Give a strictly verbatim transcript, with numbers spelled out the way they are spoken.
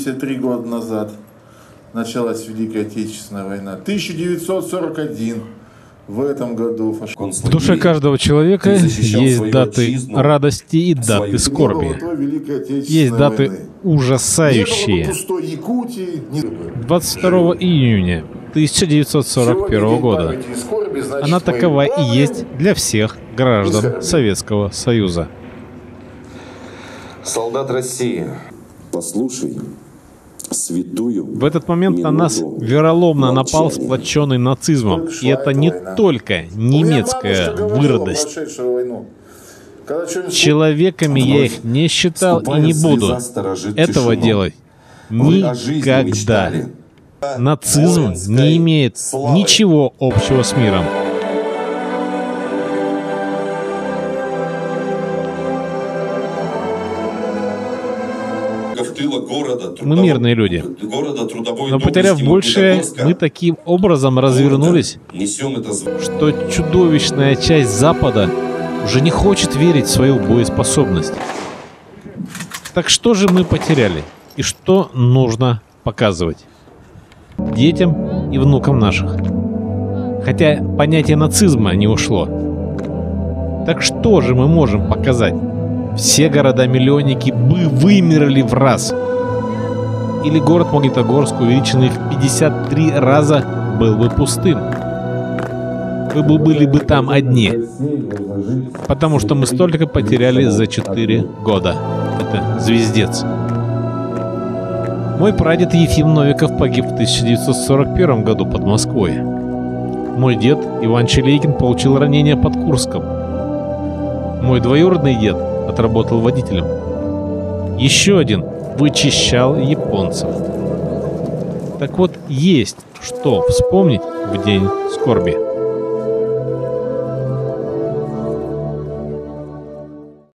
семьдесят три года назад началась Великая Отечественная война. тысяча девятьсот сорок один. В этом году фаш... В душе каждого человека есть даты отчизну, радости и даты скорби. Есть даты войны. Ужасающие. двадцать второго июня тысяча девятьсот сорок первого года. Скорби, значит, она такова и есть для всех граждан Советского Союза. Солдат России, послушай святую В этот момент на нас вероломно напал сплоченный нацизмом. И это не только немецкая выродость. Человеками я их не считал и не буду этого делать никогда. Нацизм не имеет ничего общего с миром. Мы мирные люди. Но потеряв большее, мы таким образом развернулись, что чудовищная часть Запада уже не хочет верить в свою боеспособность. Так что же мы потеряли? И что нужно показывать детям и внукам наших? Хотя понятие нацизма не ушло. Так что же мы можем показать? Все города-миллионники бы вымерли в раз. Или город Магнитогорск, увеличенный в пятьдесят три раза, был бы пустым. Вы бы были бы там одни. Потому что мы столько потеряли за четыре года. Это звездец. Мой прадед Ефим Новиков погиб в тысяча девятьсот сорок первом году под Москвой. Мой дед Иван Челейкин получил ранение под Курском. Мой двоюродный дед отработал водителем. Еще один вычищал японцев. Так вот, есть что вспомнить в день скорби.